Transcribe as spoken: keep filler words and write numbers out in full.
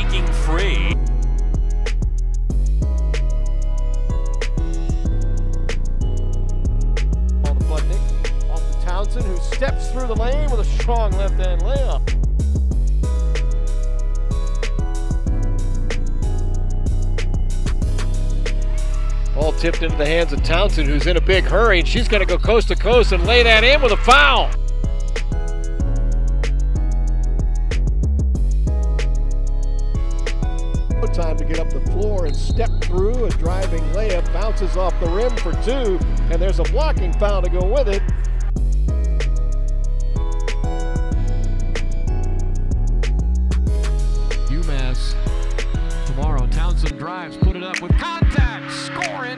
breaking free. On the Budnick, off to Townsend, who steps through the lane with a strong left-hand layup. Ball tipped into the hands of Townsend, who's in a big hurry, and she's going to go coast to coast and lay that in with a foul. Time to get up the floor and step through. A driving layup bounces off the rim for two, and there's a blocking foul to go with it. UMass tomorrow. Townsend drives, put it up with contact, scoring.